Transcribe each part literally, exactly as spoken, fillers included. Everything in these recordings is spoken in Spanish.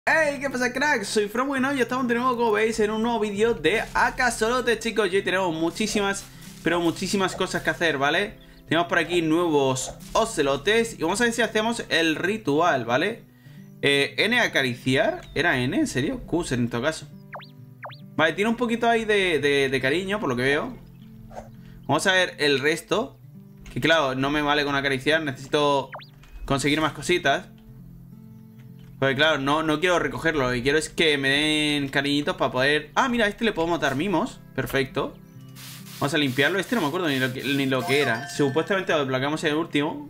Hey, ¿qué pasa, cracks? Soy Fromueno y estamos de nuevo, como veis, en un nuevo vídeo de Acasolote, chicos. Y hoy tenemos muchísimas, pero muchísimas cosas que hacer, ¿vale? Tenemos por aquí nuevos ocelotes y vamos a ver si hacemos el ritual, ¿vale? Eh, N acariciar. ¿Era N? ¿En serio? Q en todo caso. Vale, tiene un poquito ahí de, de, de cariño, por lo que veo. Vamos a ver el resto. Que claro, no me vale con acariciar, necesito conseguir más cositas. Porque claro, no, no quiero recogerlo. Lo que quiero es que me den cariñitos para poder... Ah, mira, a este le podemos dar mimos. Perfecto. Vamos a limpiarlo. Este no me acuerdo ni lo que, ni lo que era. Supuestamente lo desbloqueamos en el último.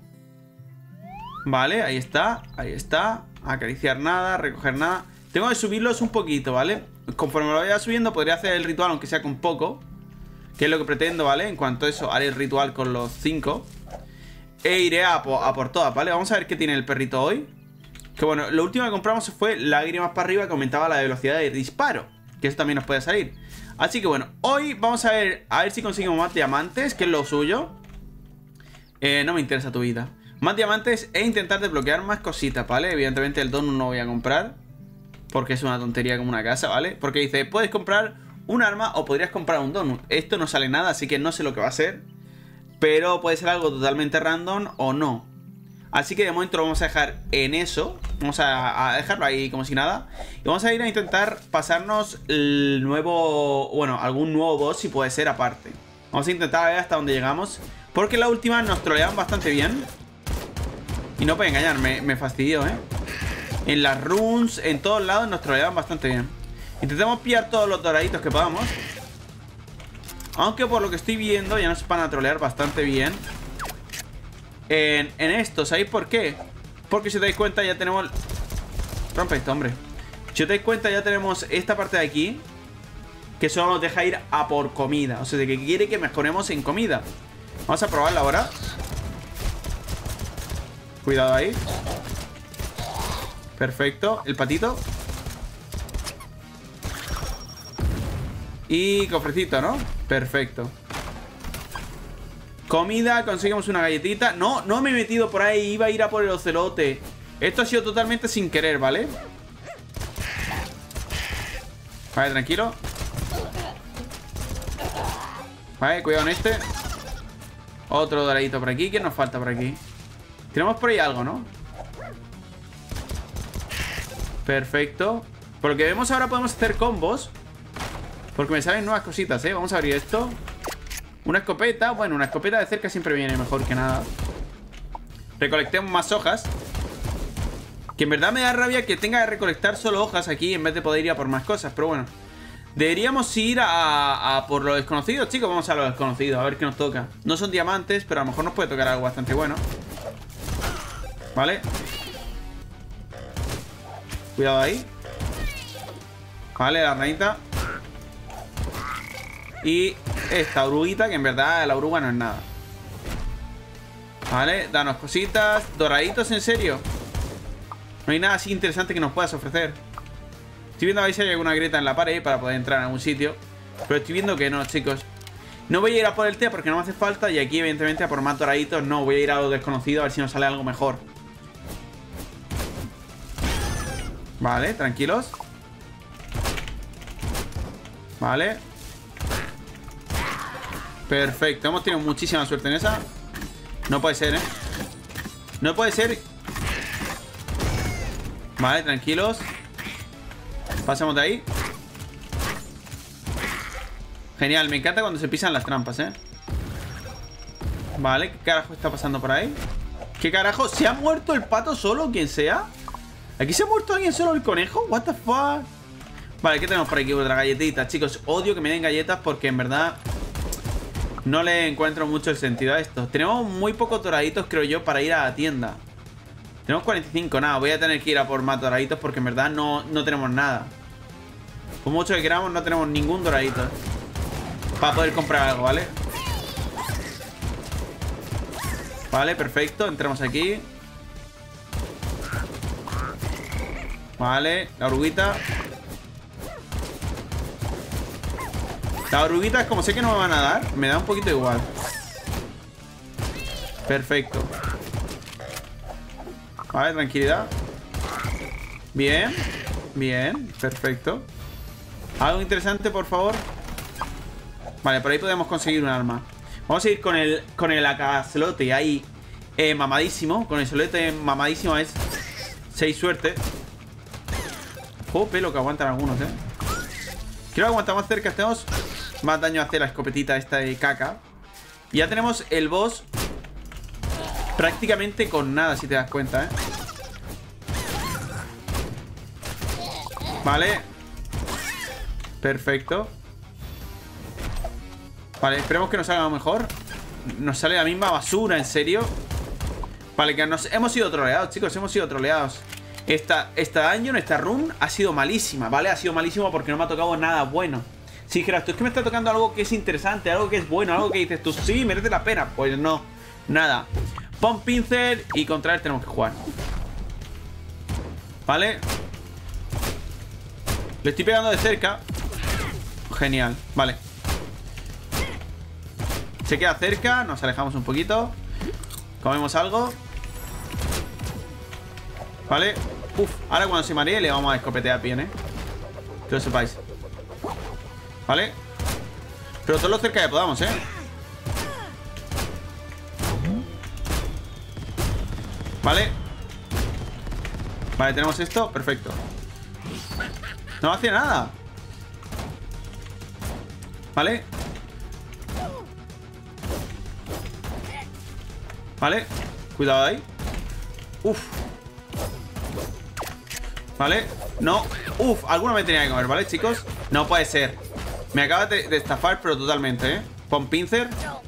Vale, ahí está. Ahí está. Acariciar nada, recoger nada. Tengo que subirlos un poquito, ¿vale? Conforme lo vaya subiendo podría hacer el ritual, aunque sea con poco. Que es lo que pretendo, ¿vale? En cuanto a eso, haré el ritual con los cinco. E iré a, po a por todas, ¿vale? Vamos a ver qué tiene el perrito hoy. Que bueno, lo último que compramos fue lágrimas para arriba, que aumentaba la velocidad de disparo. Que eso también nos puede salir. Así que bueno, hoy vamos a ver a ver si conseguimos más diamantes, que es lo suyo. eh, No me interesa tu vida. Más diamantes e intentar desbloquear más cositas, ¿vale? Evidentemente el donut no voy a comprar, porque es una tontería como una casa, ¿vale? Porque dice, puedes comprar un arma o podrías comprar un donut. Esto no sale nada, así que no sé lo que va a ser. Pero puede ser algo totalmente random o no. Así que de momento lo vamos a dejar en eso. Vamos a, a dejarlo ahí como si nada. Y vamos a ir a intentar pasarnos el nuevo... Bueno, algún nuevo boss si puede ser aparte. Vamos a intentar ver hasta dónde llegamos. Porque la última nos troleaban bastante bien. Y no puede engañar, me, me fastidió, ¿eh? En las runes, en todos lados nos troleaban bastante bien. Intentemos pillar todos los doraditos que podamos. Aunque por lo que estoy viendo ya nos van a trolear bastante bien. En, en esto, ¿sabéis por qué? Porque si os dais cuenta ya tenemos... Rompe esto, hombre. Si os dais cuenta ya tenemos esta parte de aquí, que solo nos deja ir a por comida. O sea, de que quiere que mejoremos en comida. Vamos a probarla ahora. Cuidado ahí. Perfecto, el patito. Y cofrecito, ¿no? Perfecto. Comida, conseguimos una galletita. No, no me he metido por ahí. Iba a ir a por el ocelote. Esto ha sido totalmente sin querer, ¿vale? Vale, tranquilo. Vale, cuidado en este. Otro doradito por aquí. ¿Qué nos falta por aquí? Tenemos por ahí algo, ¿no? Perfecto. Por lo que vemos ahora podemos hacer combos. Porque me salen nuevas cositas, ¿eh? Vamos a abrir esto. Una escopeta, bueno, una escopeta de cerca siempre viene mejor que nada. Recolectemos más hojas. Que en verdad me da rabia que tenga que recolectar solo hojas aquí en vez de poder ir a por más cosas, pero bueno. Deberíamos ir a, a por lo desconocido, chicos. Vamos a lo desconocido, a ver qué nos toca. No son diamantes, pero a lo mejor nos puede tocar algo bastante bueno. Vale. Cuidado ahí. Vale, la ranita. Y esta oruguita, que en verdad la oruga no es nada. Vale, danos cositas. Doraditos, ¿en serio? No hay nada así interesante que nos puedas ofrecer. Estoy viendo a ver si hay alguna grieta en la pared para poder entrar en algún sitio, pero estoy viendo que no, chicos. No voy a ir a por el té porque no me hace falta. Y aquí evidentemente a por más doraditos no. Voy a ir a lo desconocido a ver si nos sale algo mejor. Vale, tranquilos. Vale. Perfecto, hemos tenido muchísima suerte en esa. No puede ser, ¿eh? No puede ser. Vale, tranquilos. Pasamos de ahí. Genial, me encanta cuando se pisan las trampas, ¿eh? Vale, ¿qué carajo está pasando por ahí? ¿Qué carajo? ¿Se ha muerto el pato solo? ¿Quién sea? ¿Aquí se ha muerto alguien solo, el conejo? What the fuck. Vale, ¿qué tenemos por aquí? Otra galletita, chicos. Odio que me den galletas porque en verdad no le encuentro mucho el sentido a esto. Tenemos muy pocos doraditos, creo yo, para ir a la tienda. Tenemos cuarenta y cinco, nada. Voy a tener que ir a por más doraditos porque en verdad no, no tenemos nada. Por mucho que queramos, no tenemos ningún doradito para poder comprar algo, ¿vale? Vale, perfecto. Entramos aquí. Vale, la oruguita. Las oruguitas, como sé que no me van a dar, me da un poquito igual. Perfecto. Vale, tranquilidad. Bien. Bien, perfecto. Algo interesante, por favor. Vale, por ahí podemos conseguir un arma. Vamos a ir con el con el axolote ahí eh, mamadísimo. Con el axolote mamadísimo es seis suerte. Jope, lo que aguantan algunos, eh. Quiero aguantar más cerca. Tenemos más daño hace la escopetita esta de caca. Y ya tenemos el boss prácticamente con nada, si te das cuenta, eh. Vale. Perfecto. Vale, esperemos que nos salga lo mejor. Nos sale la misma basura, ¿en serio? Vale, que nos hemos sido troleados, chicos. Hemos sido troleados. Esta, esta daño, esta run ha sido malísima, ¿vale? Ha sido malísima porque no me ha tocado nada bueno. Si dijeras tú, es que me está tocando algo que es interesante, algo que es bueno, algo que dices tú, sí, merece la pena. Pues no, nada. Pon Pincel y contra él tenemos que jugar. Vale. Le estoy pegando de cerca. Genial, vale. Se queda cerca, nos alejamos un poquito. Comemos algo. Vale. Uf, ahora cuando se maree le vamos a escopetear bien, eh. Que lo sepáis. Vale. Pero todo lo cerca que podamos, eh. Vale. Vale, tenemos esto, perfecto. No hace nada. Vale. Vale. Cuidado ahí. Uf. Vale. No. Uf, alguno me tenía que comer, ¿vale, chicos? No puede ser. Me acaba de, de estafar, pero totalmente, ¿eh? Pon Pincer.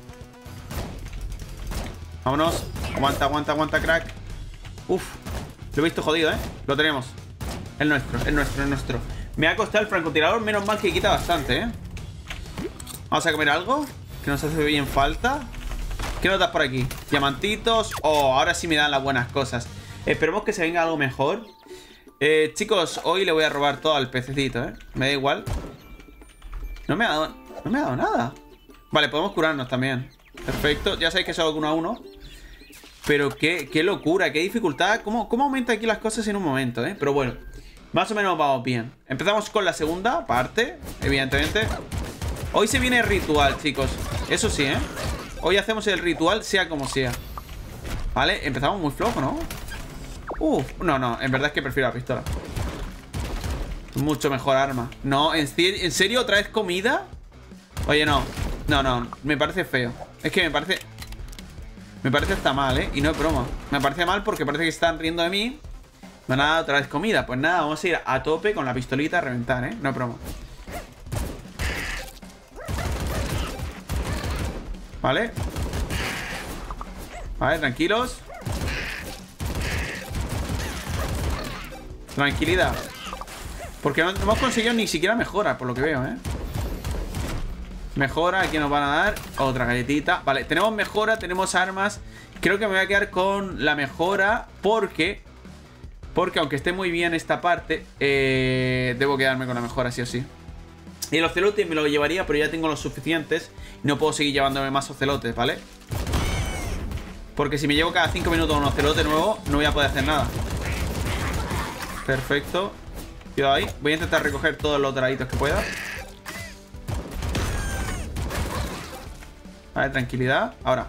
Vámonos. Aguanta, aguanta, aguanta, crack. Uf. Lo he visto jodido, ¿eh? Lo tenemos. El nuestro, el nuestro, el nuestro. Me ha costado el francotirador, menos mal que quita bastante, ¿eh? Vamos a comer algo que nos hace bien falta. ¿Qué notas por aquí? Diamantitos. Oh, ahora sí me dan las buenas cosas. Esperemos que se venga algo mejor. Eh, chicos, hoy le voy a robar todo al pececito, ¿eh? Me da igual. No me ha dado, no me ha dado nada. Vale, podemos curarnos también. Perfecto, ya sabéis que es solo uno a uno. Pero qué, qué locura, qué dificultad. ¿Cómo, cómo aumenta aquí las cosas en un momento, eh? Pero bueno, más o menos vamos bien. Empezamos con la segunda parte, evidentemente. Hoy se viene el ritual, chicos. Eso sí, ¿eh? Hoy hacemos el ritual sea como sea. Vale, empezamos muy flojo, ¿no? Uf, no, no, en verdad es que prefiero la pistola. Mucho mejor arma. No, ¿en, ¿en serio otra vez comida? Oye, no, no, no, me parece feo. Es que me parece... Me parece hasta mal, ¿eh? Y no es broma. Me parece mal porque parece que están riendo de mí. Me han dado otra vez comida. Pues nada, vamos a ir a tope con la pistolita a reventar, ¿eh? No es broma. Vale. Vale, tranquilos. Tranquilidad. Porque no, no hemos conseguido ni siquiera mejora, por lo que veo, ¿eh? Mejora, aquí nos van a dar otra galletita. Vale, tenemos mejora, tenemos armas. Creo que me voy a quedar con la mejora porque... Porque aunque esté muy bien esta parte, eh, debo quedarme con la mejora, sí o sí. Y el ocelote me lo llevaría, pero ya tengo los suficientes. Y no puedo seguir llevándome más ocelotes, ¿vale? Porque si me llevo cada cinco minutos un ocelote nuevo, no voy a poder hacer nada. Perfecto. Cuidado ahí. Voy a intentar recoger todos los doraditos que pueda. Vale, tranquilidad. Ahora.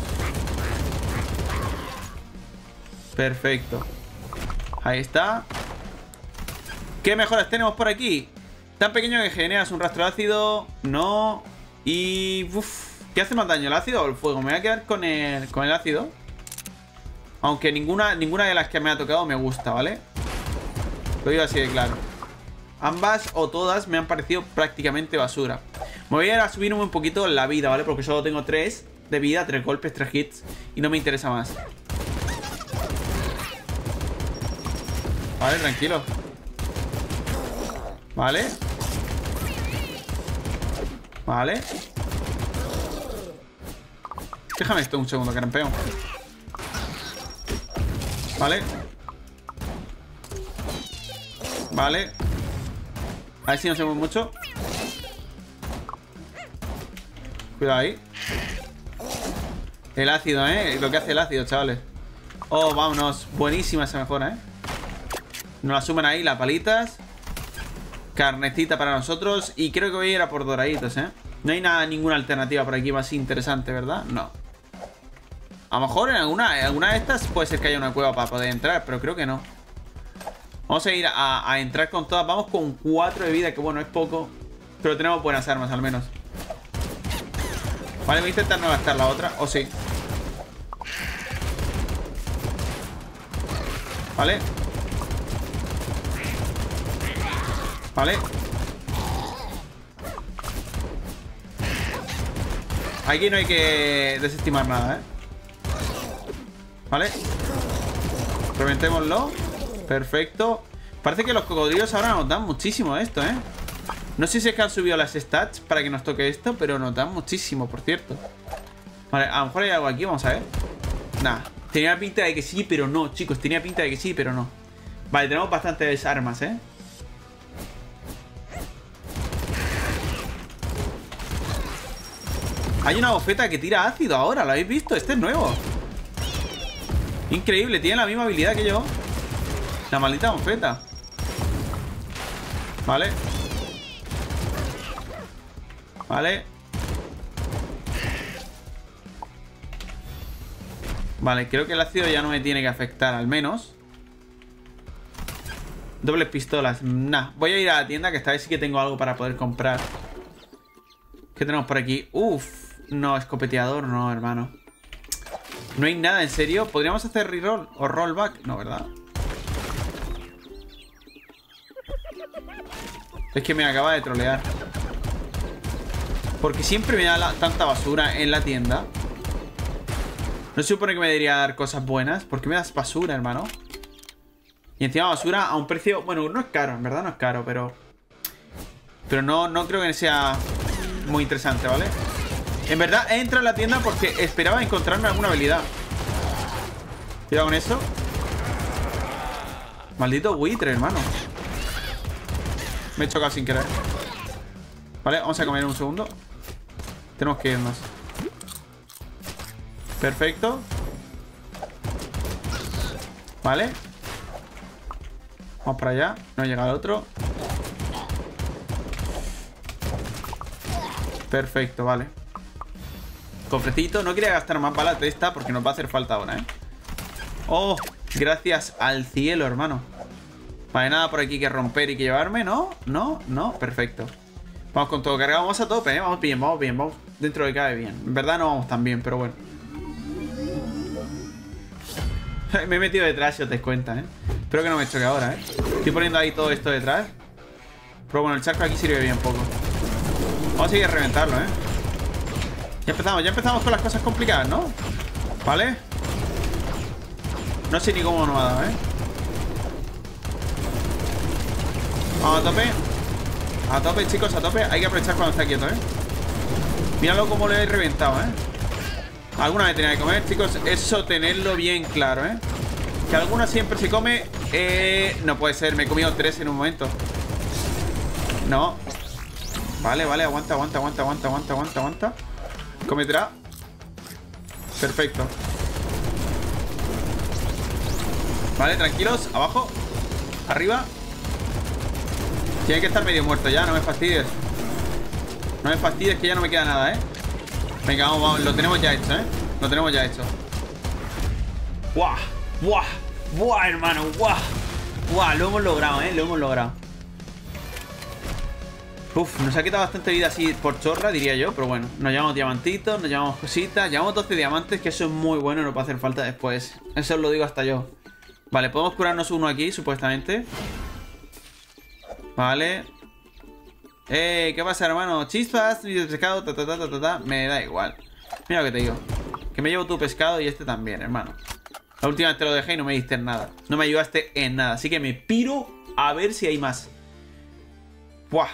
Perfecto. Ahí está. ¿Qué mejoras tenemos por aquí? Tan pequeño que generas un rastro de ácido. No. Y... Uf, ¿qué hace más daño, el ácido o el fuego? Me voy a quedar con el, con el ácido. Aunque ninguna, ninguna de las que me ha tocado me gusta, ¿vale? Lo digo así de claro. Ambas o todas me han parecido prácticamente basura. Me voy a ir a subirme un poquito la vida, ¿vale? Porque solo tengo tres de vida, tres golpes, tres hits. Y no me interesa más. Vale, tranquilo. Vale. Vale. Déjame esto un segundo, campeón. Vale. Vale. A ver si no se mueve mucho. Cuidado ahí. El ácido, ¿eh? Lo que hace el ácido, chavales. Oh, vámonos. Buenísima esa mejora, ¿eh? Nos la suman ahí, las palitas. Carnecita para nosotros. Y creo que voy a ir a por doraditos, ¿eh? No hay nada, ninguna alternativa por aquí más interesante, ¿verdad? No. A lo mejor en alguna, en alguna de estas puede ser que haya una cueva para poder entrar, pero creo que no. Vamos a ir a, a entrar con todas. Vamos con cuatro de vida, que bueno, es poco. Pero tenemos buenas armas al menos. Vale, voy a intentar no gastar la otra. O sí. Vale. Vale. Aquí no hay que desestimar nada, ¿eh? Vale. Reventémoslo. Perfecto. Parece que los cocodrilos ahora nos dan muchísimo esto, ¿eh? No sé si es que han subido las stats para que nos toque esto, pero nos dan muchísimo, por cierto. Vale, a lo mejor hay algo aquí, vamos a ver. Nah, tenía pinta de que sí, pero no, chicos. Tenía pinta de que sí, pero no. Vale, tenemos bastantes armas, ¿eh? Hay una bofeta que tira ácido ahora, ¿lo habéis visto? Este es nuevo. Increíble, tiene la misma habilidad que yo. La maldita bofeta. Vale. Vale. Vale, creo que el ácido ya no me tiene que afectar, al menos. Dobles pistolas. Nah, voy a ir a la tienda, que esta vez sí que tengo algo para poder comprar. ¿Qué tenemos por aquí? Uf, no, escopeteador no, hermano. No hay nada, ¿en serio? ¿Podríamos hacer reroll o rollback? No, ¿verdad? Es que me acaba de trolear. Porque siempre me da la, tanta basura en la tienda. No se supone que me debería dar cosas buenas. ¿Por qué me das basura, hermano? Y encima basura a un precio... Bueno, no es caro, en verdad no es caro, pero... Pero no, no creo que sea muy interesante, ¿vale? En verdad he entrado en la tienda porque esperaba encontrarme alguna habilidad. Cuidado con eso. Maldito buitre, hermano. Me he chocado sin querer. Vale, vamos a comer un segundo. Tenemos que irnos. Perfecto. Vale. Vamos para allá. No llega el otro. Perfecto, vale. Cofrecito. No quería gastar más balas de esta porque nos va a hacer falta ahora, ¿eh? Oh, gracias al cielo, hermano. Vale, nada por aquí que romper y que llevarme, ¿no? No, no, perfecto. Vamos con todo cargado, vamos a tope, ¿eh? Vamos bien, vamos bien, vamos dentro de cabe bien. En verdad no vamos tan bien, pero bueno. Me he metido detrás, si os dais cuenta, ¿eh? Espero que no me choque ahora, ¿eh? Estoy poniendo ahí todo esto detrás. Pero bueno, el charco aquí sirve bien poco. Vamos a seguir a reventarlo, ¿eh? Ya empezamos, ya empezamos con las cosas complicadas, ¿no? ¿Vale? No sé ni cómo nos ha dado, ¿eh? Vamos a tope. A tope, chicos, a tope. Hay que aprovechar cuando está quieto, ¿eh? Míralo como le he reventado, ¿eh? Alguna vez tenía que comer, chicos. Eso tenerlo bien claro, ¿eh? Que alguna siempre se come. Eh... No puede ser, me he comido tres en un momento. No. Vale, vale, aguanta, aguanta, aguanta, aguanta, aguanta, aguanta, aguanta. Cometerá. Perfecto. Vale, tranquilos, abajo. Arriba. Tiene que estar medio muerto ya, no me fastidies. No me fastidies que ya no me queda nada, ¿eh? Venga, vamos, vamos, lo tenemos ya hecho, ¿eh? Lo tenemos ya hecho. ¡Buah! ¡Buah! ¡Buah, hermano! ¡Buah! ¡Buah! Lo hemos logrado, ¿eh? Lo hemos logrado. Uf, nos ha quitado bastante vida así por chorra, diría yo. Pero bueno, nos llevamos diamantitos, nos llevamos cositas. Llevamos doce diamantes, que eso es muy bueno y nos va a hacer falta después. Eso os lo digo hasta yo. Vale, podemos curarnos uno aquí, supuestamente. Vale. Eh, ¿qué pasa, hermano? Chispas, de pescado, ta, ta, ta, ta, ta, ta. Me da igual. Mira lo que te digo. Que me llevo tu pescado y este también, hermano. La última vez te lo dejé y no me diste nada. No me ayudaste en nada. Así que me piro a ver si hay más. Buah.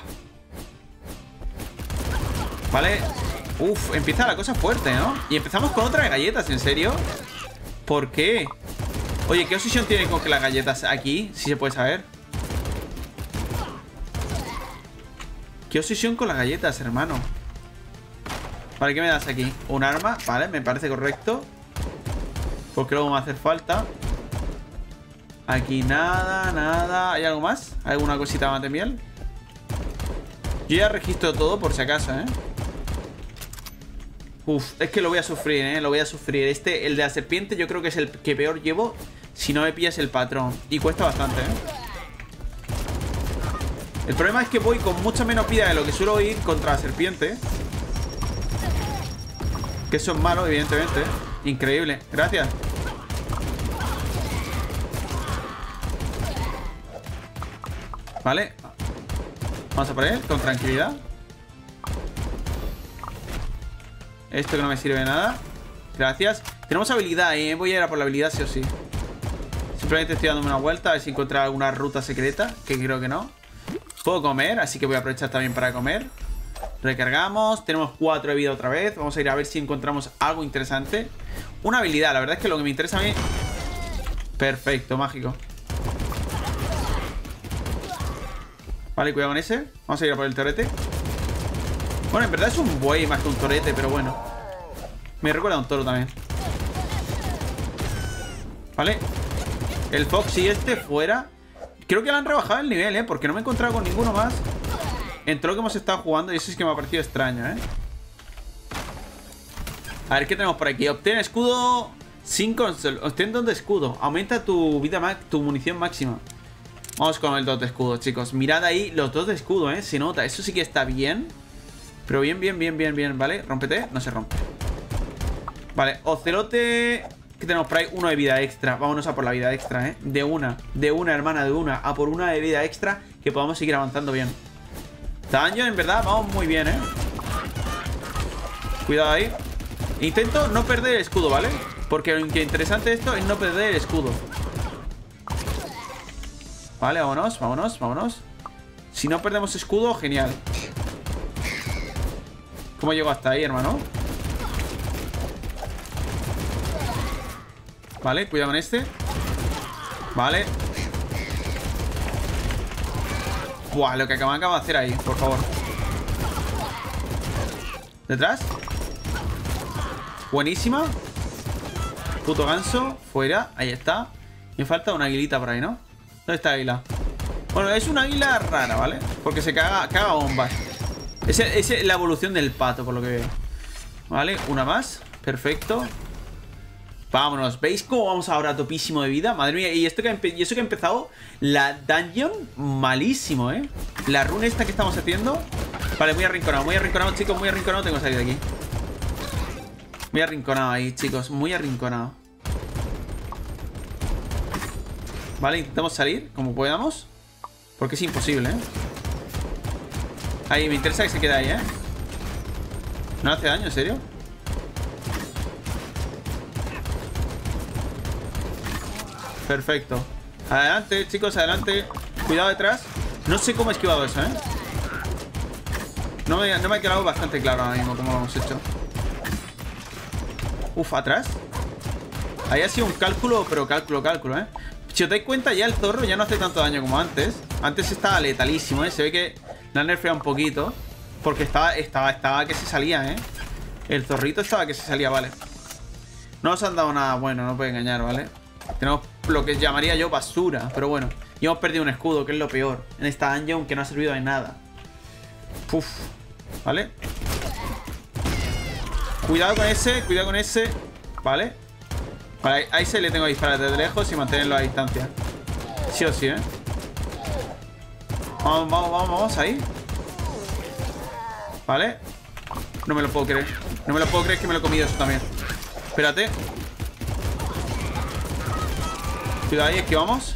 Vale. Uf, empieza la cosa fuerte, ¿no? Y empezamos con otras galletas, ¿en serio? ¿Por qué? Oye, ¿qué obsesión tiene con que las galletas aquí? Si se puede saber. ¿Qué obsesión con las galletas, hermano? Vale, ¿qué me das aquí? Un arma, vale, me parece correcto. Porque luego me va a hacer falta. Aquí nada, nada. ¿Hay algo más? ¿Alguna cosita más de miel? Yo ya registro todo por si acaso, ¿eh? Uf, es que lo voy a sufrir, ¿eh? Lo voy a sufrir. Este, el de la serpiente, yo creo que es el que peor llevo si no me pillas el patrón. Y cuesta bastante, ¿eh? El problema es que voy con mucha menos vida de lo que suelo ir contra la serpiente. Que eso es malo, evidentemente, ¿eh? Increíble. Gracias. Vale. Vamos a por él con tranquilidad. Esto que no me sirve de nada. Gracias. Tenemos habilidad, ¿eh? Voy a ir a por la habilidad sí o sí. Simplemente estoy dándome una vuelta a ver si encuentro alguna ruta secreta, que creo que no. Puedo comer, así que voy a aprovechar también para comer. Recargamos. Tenemos cuatro de vida otra vez. Vamos a ir a ver si encontramos algo interesante. Una habilidad, la verdad es que lo que me interesa a mí... Perfecto, mágico. Vale, cuidado con ese. Vamos a ir a por el torete. Bueno, en verdad es un buey más que un torete, pero bueno. Me recuerda a un toro también. Vale. El Foxy este fuera. Creo que le han rebajado el nivel, ¿eh? Porque no me he encontrado con ninguno más en todo lo que hemos estado jugando. Y eso es que me ha parecido extraño, ¿eh? A ver, ¿qué tenemos por aquí? Obtén escudo sin console. Obtén dos de escudo. Aumenta tu vida, tu munición máxima. Vamos con el dos de escudo, chicos. Mirad ahí los dos de escudo, ¿eh? Se nota. Eso sí que está bien. Pero bien, bien, bien, bien, bien. ¿Vale? Rómpete. No se rompe. Vale. Ocelote. ¿Qué tenemos por ahí? Uno de vida extra. Vámonos a por la vida extra, ¿eh? De una. De una, hermana, de una. A por una de vida extra. Que podamos seguir avanzando bien. Daño, en verdad, vamos muy bien, ¿eh? Cuidado ahí. Intento no perder el escudo, ¿vale? Porque lo que interesante de esto es no perder el escudo. Vale, vámonos, vámonos, vámonos. Si no perdemos escudo, genial. ¿Cómo llego hasta ahí, hermano? Vale, cuidado con este. Vale. Buah, lo que acaban de hacer ahí, por favor. ¿Detrás? Buenísima. Puto ganso. Fuera, ahí está. Me falta una aguilita por ahí, ¿no? ¿Dónde está la águila? Bueno, es una águila rara, ¿vale? Porque se caga, caga bombas. Es, es la evolución del pato, por lo que veo. Vale, una más. Perfecto. Vámonos. ¿Veis cómo vamos ahora a topísimo de vida? Madre mía. Y esto que ha, y eso que ha empezado la dungeon malísimo, ¿eh? La runa esta que estamos haciendo. Vale, muy arrinconado, muy arrinconado, chicos. Muy arrinconado. Tengo que salir de aquí. Muy arrinconado ahí, chicos. Muy arrinconado. Vale, intentamos salir como podamos. Porque es imposible, ¿eh? Ahí, me interesa que se quede ahí, ¿eh? ¿No hace daño, en serio? Perfecto. Adelante, chicos, adelante. Cuidado detrás. No sé cómo he esquivado eso, ¿eh? No me, no me ha quedado bastante claro ahora mismo cómo lo hemos hecho. Uf, atrás. Ahí ha sido un cálculo, pero cálculo, cálculo, ¿eh? Si os dais cuenta, ya el zorro ya no hace tanto daño como antes. Antes estaba letalísimo, ¿eh? Se ve que la han nerfeado un poquito. Porque estaba, estaba, estaba que se salía, ¿eh? El zorrito estaba que se salía, vale. No nos han dado nada bueno, no puede engañar, ¿vale? Tenemos lo que llamaría yo basura. Pero bueno, y hemos perdido un escudo, que es lo peor en esta dungeon, que no ha servido de nada. Uf, ¿vale? Cuidado con ese, cuidado con ese. Vale. Vale, ahí se le tengo que disparar desde lejos y mantenerlo a distancia. Sí o sí, ¿eh? Vamos, vamos, vamos, vamos, ahí. Vale. No me lo puedo creer. No me lo puedo creer que me lo he comido eso también. Espérate. Cuidado ahí, esquivamos.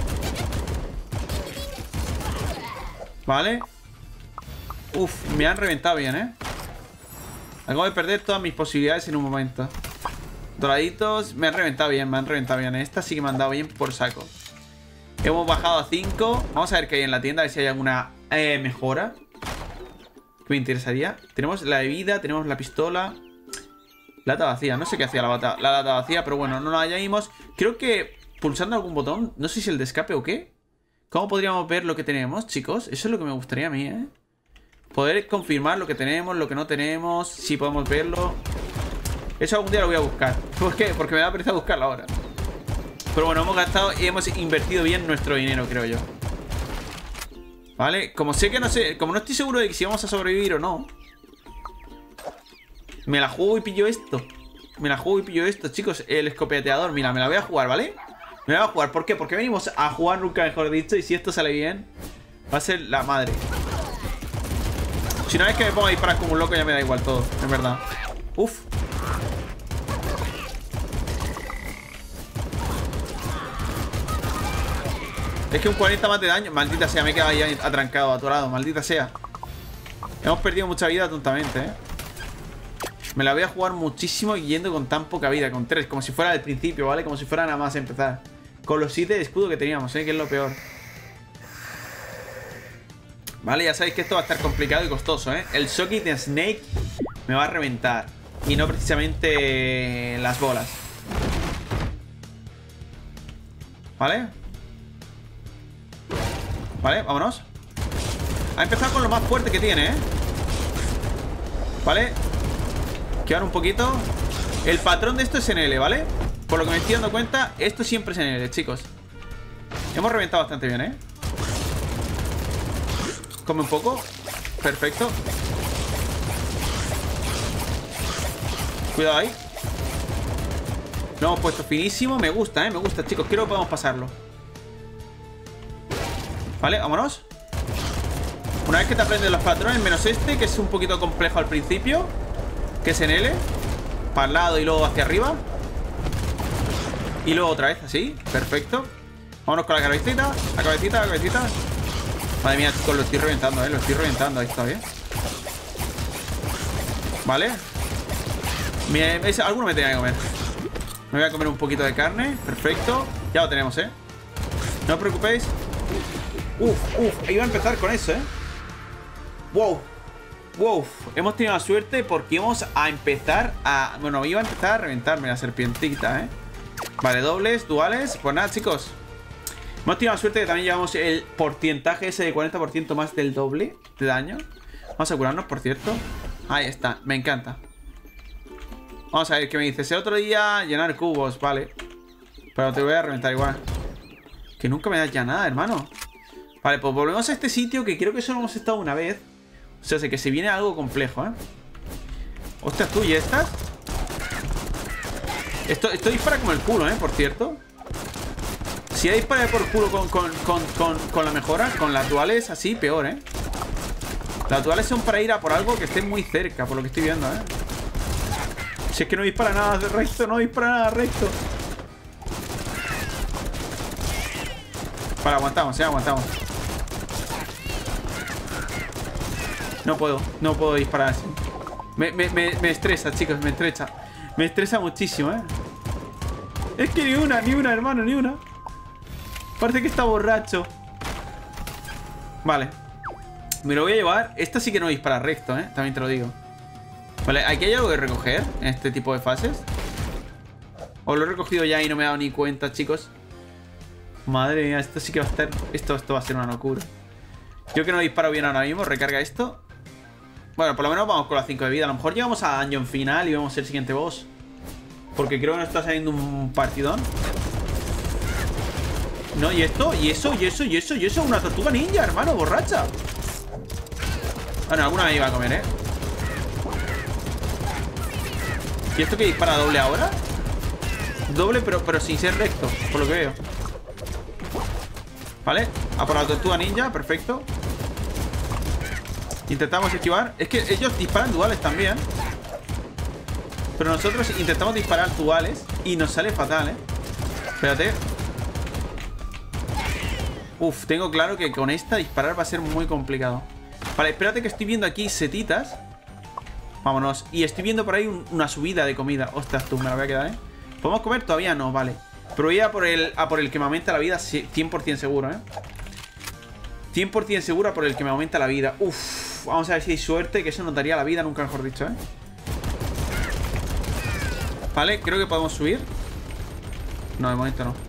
Vale. Uf, me han reventado bien, ¿eh? Acabo de perder todas mis posibilidades en un momento. Doraditos, me han reventado bien, me han reventado bien. Esta sí que me han dado bien por saco. Hemos bajado a cinco. Vamos a ver qué hay en la tienda, a ver si hay alguna eh, mejora que me interesaría. Tenemos la bebida, tenemos la pistola. Lata vacía, no sé qué hacía la, bata, la lata vacía, pero bueno, no la halláis. Creo que pulsando algún botón, no sé si el de escape o qué. ¿Cómo podríamos ver lo que tenemos, chicos? Eso es lo que me gustaría a mí, ¿eh? Poder confirmar lo que tenemos, lo que no tenemos, si podemos verlo. Eso algún día lo voy a buscar. ¿Por qué? Porque me da pereza buscarlo ahora. Pero bueno, hemos gastado y hemos invertido bien nuestro dinero, creo yo. Vale, como sé que no sé, como no estoy seguro de que si vamos a sobrevivir o no, me la juego y pillo esto. Me la juego y pillo esto, chicos. El escopeteador, mira, me la voy a jugar, ¿vale? Me la voy a jugar, ¿por qué? Porque venimos a jugar, nunca mejor dicho. Y si esto sale bien, va a ser la madre. Si una vez que me pongo a disparar como un loco, ya me da igual todo, es verdad. Uf. Es que un cuarenta más de daño. Maldita sea, me he quedado ahí atrancado, atorado. Maldita sea. Hemos perdido mucha vida tontamente, ¿eh? Me la voy a jugar muchísimo yendo con tan poca vida, con tres. Como si fuera del principio, ¿vale? Como si fuera nada más empezar. Con los siete de escudo que teníamos, ¿eh? Que es lo peor. Vale, ya sabéis que esto va a estar complicado y costoso, ¿eh? El Socket de Snake me va a reventar. Y no precisamente las bolas. ¿Vale? Vale, vámonos. Ha empezado con lo más fuerte que tiene, ¿eh? Vale. Quedar un poquito. El patrón de esto es en L, ¿vale? Por lo que me estoy dando cuenta, esto siempre es en L, chicos. Hemos reventado bastante bien, ¿eh? Come un poco. Perfecto. Cuidado ahí. Lo hemos puesto finísimo. Me gusta, ¿eh? Me gusta, chicos. Creo que podemos pasarlo. Vale, vámonos. Una vez que te aprendes los patrones, menos este, que es un poquito complejo al principio, que es en L. Para el lado y luego hacia arriba. Y luego otra vez, así. Perfecto. Vámonos con la cabecita. La cabecita, la cabecita. Madre mía, chicos, lo estoy reventando, eh. Lo estoy reventando, ahí está bien. Vale. Me, es, alguno me tenía que comer. Me voy a comer un poquito de carne. Perfecto. Ya lo tenemos, eh. No os preocupéis. Uf, uf, iba a empezar con eso, eh. Wow. Wow, hemos tenido la suerte porque íbamos a empezar a... Bueno, iba a empezar a reventarme la serpientita, eh. Vale, dobles, duales. Pues nada, chicos, hemos tenido la suerte que también llevamos el porcentaje ese de cuarenta por ciento más del doble de daño. Vamos a curarnos, por cierto. Ahí está, me encanta. Vamos a ver qué me dices. El otro día llenar cubos, vale. Pero te voy a reventar igual. Que nunca me das ya nada, hermano. Vale, pues volvemos a este sitio que creo que solo hemos estado una vez. O sea, sé que se viene algo complejo, ¿eh? Ostras, tú y estas. Esto, esto dispara como el culo, ¿eh? Por cierto. Si ya dispara por culo con, con, con, con, con la mejora, con las duales así, peor, ¿eh? Las duales son para ir a por algo que esté muy cerca, por lo que estoy viendo, ¿eh? Si es que no dispara nada de recto, no dispara nada recto. Vale, aguantamos, ¿eh? Aguantamos. No puedo, no puedo disparar así. Me, me, me, me estresa, chicos, me estresa. Me estresa muchísimo, ¿eh? Es que ni una, ni una, hermano, ni una. Parece que está borracho. Vale. Me lo voy a llevar. Esta sí que no dispara recto, ¿eh? También te lo digo. Vale, ¿aquí hay algo que recoger en este tipo de fases? ¿O lo he recogido ya y no me he dado ni cuenta, chicos? Madre mía, esto sí que va a estar... Esto, esto va a ser una locura. Yo que no disparo bien ahora mismo. Recarga esto. Bueno, por lo menos vamos con las cinco de vida. A lo mejor llegamos a dungeon final y vemos el siguiente boss. Porque creo que nos está saliendo un partidón. No, y esto, y eso, y eso, y eso, y eso. Una tortuga ninja, hermano, borracha. Bueno, alguna me iba a comer, ¿eh? ¿Y esto que dispara doble ahora? Doble, pero, pero sin ser recto, por lo que veo. Vale, a por la tortuga ninja, perfecto. Intentamos esquivar. Es que ellos disparan duales también. Pero nosotros intentamos disparar duales y nos sale fatal, ¿eh? Espérate. Uf, tengo claro que con esta disparar va a ser muy complicado. Vale, espérate que estoy viendo aquí setitas. Vámonos. Y estoy viendo por ahí un, una subida de comida. Ostras, tú, me la voy a quedar, ¿eh? ¿Podemos comer? Todavía no, vale. Pero voy a por el, a por el que me aumenta la vida cien por cien seguro, ¿eh? cien por cien seguro por el que me aumenta la vida. Uf. Vamos a ver si hay suerte, que eso nos daría la vida, nunca mejor dicho, ¿eh? Vale, creo que podemos subir. No, de momento no.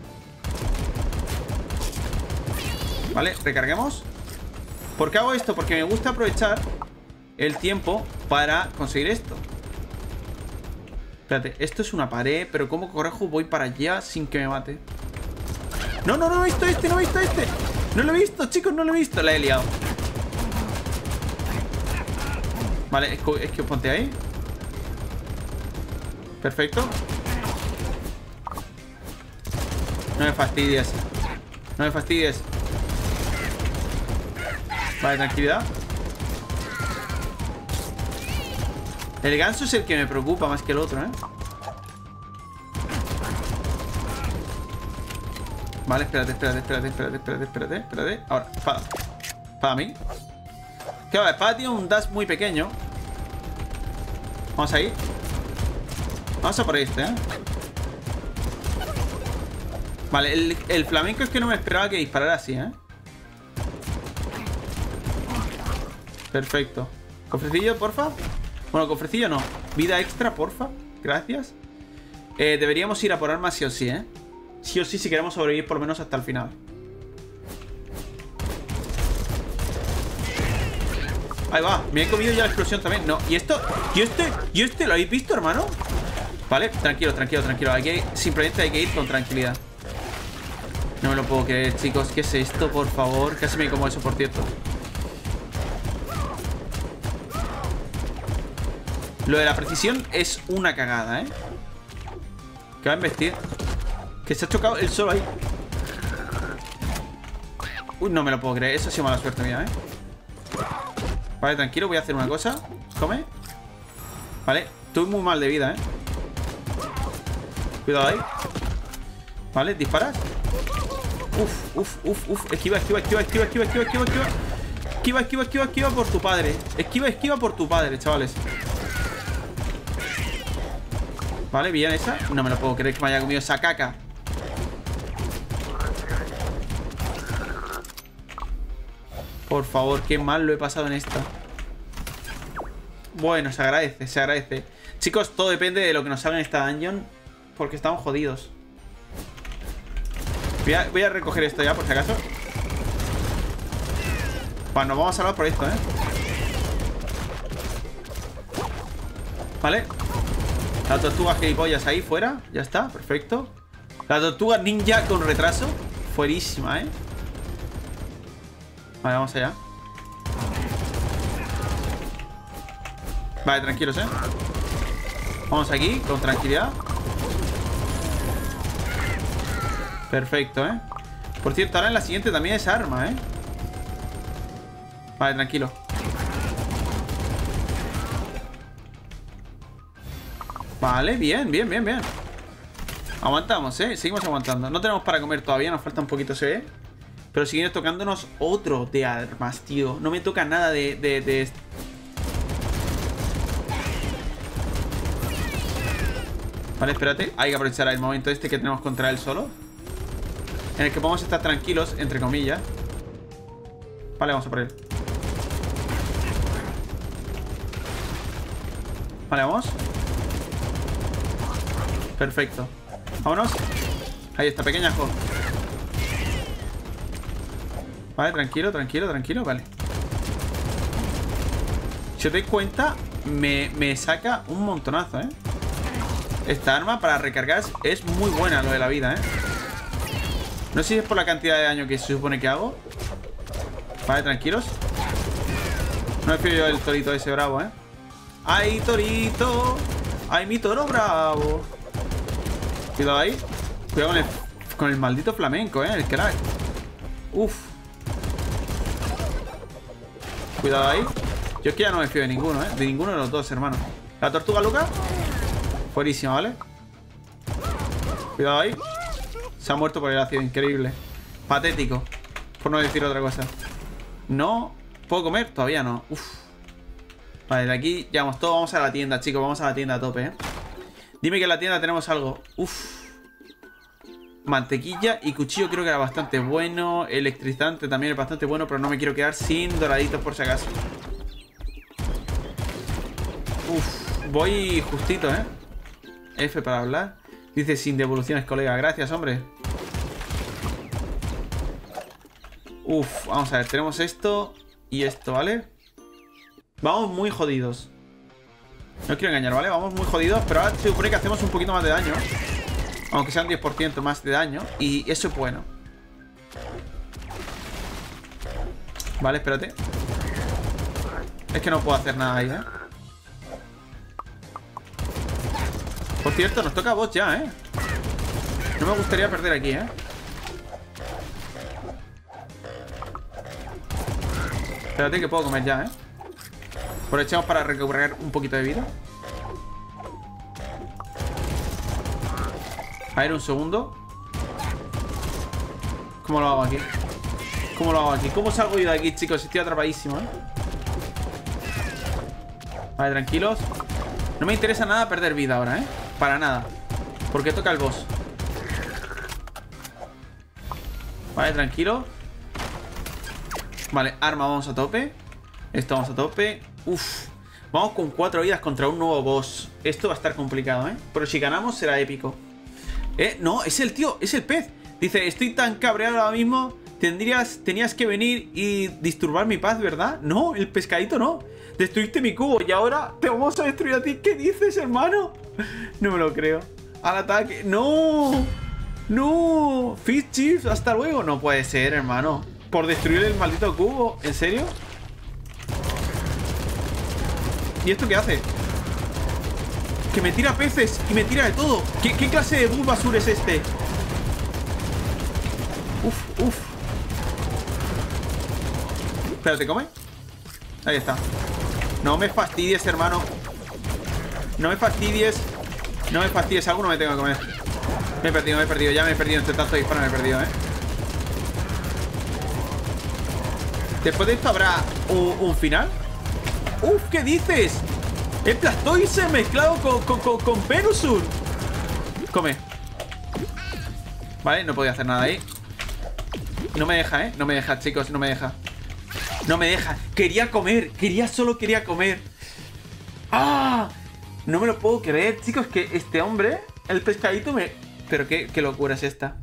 Vale, recarguemos. ¿Por qué hago esto? Porque me gusta aprovechar el tiempo para conseguir esto. Espérate, esto es una pared, pero ¿cómo correjo voy para allá sin que me mate? No, no, no he visto este, no he visto este. No lo he visto, chicos, no lo he visto. La he liado. Vale, es que, es que ponte ahí. Perfecto. No me fastidies. No me fastidies. Vale, tranquilidad. El ganso es el que me preocupa más que el otro, ¿eh? Vale, espérate, espérate, espérate, espérate, espérate, espérate, espérate. Ahora, espada. Espada a mí. Claro, la espada tiene un dash muy pequeño. Vamos ahí. Vamos a por este, ¿eh? Vale, el, el flamenco es que no me esperaba que disparara así, ¿eh? Perfecto. ¿Cofrecillo, porfa? Bueno, cofrecillo no. Vida extra, porfa. Gracias. Eh, deberíamos ir a por armas sí o sí, ¿eh? Sí o sí si queremos sobrevivir por lo menos hasta el final. Ahí va. Me he comido ya la explosión también. No. ¿Y esto? ¿Y este? ¿Y este? ¿Lo habéis visto, hermano? Vale, tranquilo, tranquilo, tranquilo. Hay que, simplemente hay que ir con tranquilidad. No me lo puedo creer, chicos. ¿Qué es esto, por favor? Casi me como eso, por cierto. Lo de la precisión es una cagada, ¿eh? Que va a investir. Que se ha chocado él solo ahí. Uy, no me lo puedo creer. Eso ha sido mala suerte mía, ¿eh? Vale, tranquilo. Voy a hacer una cosa. Come. Vale. Estoy muy mal de vida, ¿eh? Cuidado ahí. Vale, disparas. Uf, uf, uf, uf. Esquiva, esquiva, esquiva, esquiva, esquiva, esquiva, esquiva, esquiva. Esquiva, esquiva, esquiva, esquiva por tu padre. Esquiva, esquiva por tu padre, chavales. Vale, bien esa. No me lo puedo creer que me haya comido esa caca. Por favor, qué mal lo he pasado en esta. Bueno, se agradece, se agradece. Chicos, todo depende de lo que nos salga en esta dungeon, porque estamos jodidos. Voy a, voy a recoger esto ya, por si acaso. Bueno, nos vamos a salvar por esto, ¿eh? Vale. La tortuga gilipollas ahí fuera. Ya está, perfecto. La tortuga ninja con retraso. Fuerísima, ¿eh? Vale, vamos allá. Vale, tranquilos, ¿eh? Vamos aquí, con tranquilidad. Perfecto, ¿eh? Por cierto, ahora en la siguiente también es arma, ¿eh? Vale, tranquilo. Vale, bien, bien, bien, bien. Aguantamos, ¿eh? Seguimos aguantando. No tenemos para comer todavía, nos falta un poquito, se ve. Pero sigue tocándonos otro de armas, tío. No me toca nada de... de, de... Vale, espérate. Hay que aprovechar el momento este que tenemos contra él solo, en el que podemos estar tranquilos, entre comillas. Vale, vamos a por él. Vale, vamos. Perfecto. Vámonos. Ahí está, pequeñajo. Vale, tranquilo, tranquilo, tranquilo. Vale. Si os dais cuenta, me, me saca un montonazo, ¿eh? Esta arma para recargar es muy buena, lo de la vida, ¿eh? No sé si es por la cantidad de daño que se supone que hago. Vale, tranquilos. No me fío yo del torito ese bravo, ¿eh? ¡Ay, torito! ¡Ay, mi toro bravo! Cuidado ahí. Cuidado con el, con el maldito flamenco, ¿eh? El crack. Uf. Cuidado ahí. Yo es que ya no me fío de ninguno, ¿eh? De ninguno de los dos, hermano. La tortuga loca. Fuerísima, ¿vale? Cuidado ahí. Se ha muerto por el ácido, increíble. Patético, por no decir otra cosa. No. ¿Puedo comer? Todavía no. Uf. Vale, de aquí llevamos todo. Vamos a la tienda, chicos. Vamos a la tienda a tope, ¿eh? Dime que en la tienda tenemos algo. Uf. Mantequilla y cuchillo creo que era bastante bueno. Electrizante también es bastante bueno, pero no me quiero quedar sin doraditos por si acaso. Uf. Voy justito, ¿eh? F para hablar. Dice sin devoluciones, colega. Gracias, hombre. Uf, vamos a ver. Tenemos esto y esto, ¿vale? Vamos muy jodidos. No quiero engañar, ¿vale? Vamos muy jodidos, pero ahora se supone que hacemos un poquito más de daño. Aunque sea un diez por ciento más de daño. Y eso es bueno. Vale, espérate. Es que no puedo hacer nada ahí, ¿eh? Por cierto, nos toca a boss ya, ¿eh? No me gustaría perder aquí, ¿eh? Espérate que puedo comer ya, ¿eh? Aprovechamos para recuperar un poquito de vida. A ver, un segundo. ¿Cómo lo hago aquí? ¿Cómo lo hago aquí? ¿Cómo salgo yo de aquí, chicos? Estoy atrapadísimo, ¿eh? Vale, tranquilos. No me interesa nada perder vida ahora, ¿eh? Para nada. Porque toca el boss. Vale, tranquilo. Vale, arma vamos a tope. Esto vamos a tope. Uf. Vamos con cuatro vidas contra un nuevo boss. Esto va a estar complicado, ¿eh? Pero si ganamos será épico. Eh, no, es el tío, es el pez. Dice, estoy tan cabreado ahora mismo. Tendrías, tenías que venir y disturbar mi paz, ¿verdad? No, el pescadito no. Destruiste mi cubo y ahora te vamos a destruir a ti. ¿Qué dices, hermano? No me lo creo. Al ataque. ¡No! ¡No! Fish Chips, hasta luego. No puede ser, hermano. Por destruir el maldito cubo. ¿En serio? ¿Y esto qué hace? Que me tira peces y me tira de todo. ¿Qué, qué clase de bug basura es este? Uf, uf. Espérate, ¿come? Ahí está. No me fastidies, hermano. No me fastidies. No me fastidies, alguno me tengo que comer. Me he perdido, me he perdido, ya me he perdido. Entre tanto disparo me he perdido, ¿eh? Después de esto habrá un, un final. Uf, ¿qué dices? El Blastoise mezclado con, con, con, con Venusaur. Come. Vale, no podía hacer nada ahí. No me deja, ¿eh? No me deja, chicos, no me deja. No me deja. Quería comer. Quería, solo quería comer. ¡Ah! No me lo puedo creer, chicos, que este hombre, el pescadito me... Pero qué, qué locura es esta.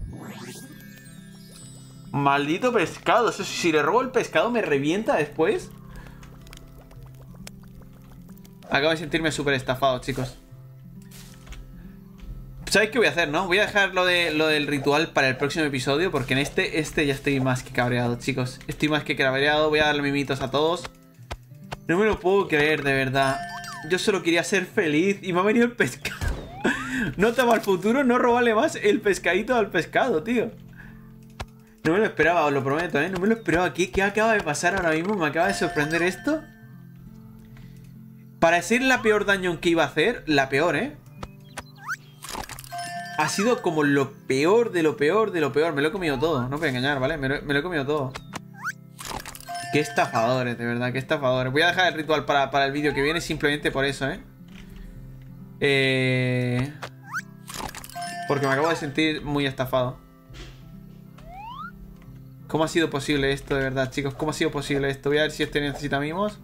Maldito pescado. Eso, si le robo el pescado me revienta después. Acabo de sentirme súper estafado, chicos. ¿Sabéis qué voy a hacer, no? Voy a dejar lo, de, lo del ritual para el próximo episodio. Porque en este, este ya estoy más que cabreado, chicos. Estoy más que cabreado. Voy a darle mimitos a todos. No me lo puedo creer, de verdad. Yo solo quería ser feliz y me ha venido el pescado. Nota para el futuro, no robarle más el pescadito al pescado, tío. No me lo esperaba, os lo prometo, ¿eh? No me lo esperaba. ¿Qué, qué acaba de pasar ahora mismo? Me acaba de sorprender esto. Para ser la peor dungeon que iba a hacer, la peor, ¿eh? Ha sido como lo peor de lo peor de lo peor. Me lo he comido todo, no voy a engañar, ¿vale? Me lo, me lo he comido todo. Qué estafadores, de verdad, qué estafadores. Voy a dejar el ritual para, para el vídeo que viene simplemente por eso, ¿eh? Eh... Porque me acabo de sentir muy estafado. ¿Cómo ha sido posible esto, de verdad, chicos? ¿Cómo ha sido posible esto? Voy a ver si este necesita mimos.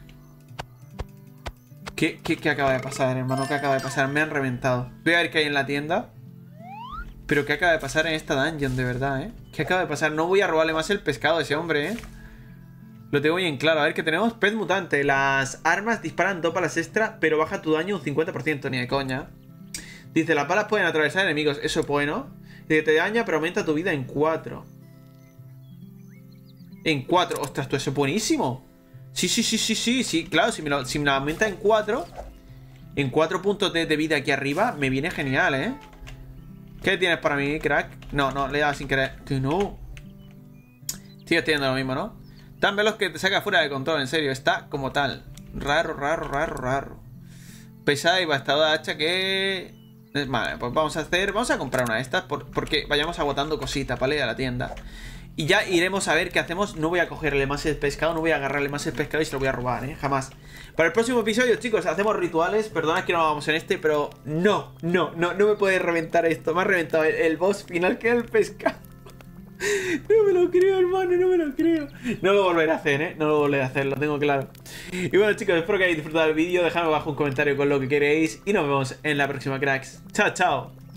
¿Qué, qué, qué acaba de pasar, hermano? ¿Qué acaba de pasar? Me han reventado. Voy a ver qué hay en la tienda. Pero ¿qué acaba de pasar en esta dungeon, de verdad, eh? ¿Qué acaba de pasar? No voy a robarle más el pescado a ese hombre, eh. Lo tengo bien claro. A ver qué tenemos. Pez mutante. Las armas disparan dos balas extra, pero baja tu daño un cincuenta por ciento. Ni de coña. Dice, las balas pueden atravesar enemigos. Eso es bueno. Dice, te daña, pero aumenta tu vida en cuatro. En cuatro. Ostras, tú, eso es buenísimo. Sí, sí, sí, sí, sí, sí. Claro, si me lo, si me lo aumenta en cuatro, en cuatro puntos de, de vida aquí arriba, me viene genial, ¿eh? ¿Qué tienes para mí, crack? No, no, le he dado sin querer. Que no. Sigue teniendo lo mismo, ¿no? Tan veloz que te saca fuera de control, en serio. Está como tal. Raro, raro, raro, raro. Pesada y bastadora hacha que... Vale, pues vamos a hacer... Vamos a comprar una de estas por, porque vayamos agotando cositas, ¿vale? A la tienda. Y ya iremos a ver qué hacemos. No voy a cogerle más el pescado, no voy a agarrarle más el pescado y se lo voy a robar, ¿eh? Jamás. Para el próximo episodio, chicos, hacemos rituales. Perdona que no vamos en este, pero no, no, no, no me puede reventar esto. Me ha reventado el, el boss final que era el pescado. No me lo creo, hermano, no me lo creo. No lo volveré a hacer, ¿eh? No lo volveré a hacer, lo tengo claro. Y bueno, chicos, espero que hayáis disfrutado del vídeo. Dejadme abajo un comentario con lo que queréis y nos vemos en la próxima, cracks. Chao, chao.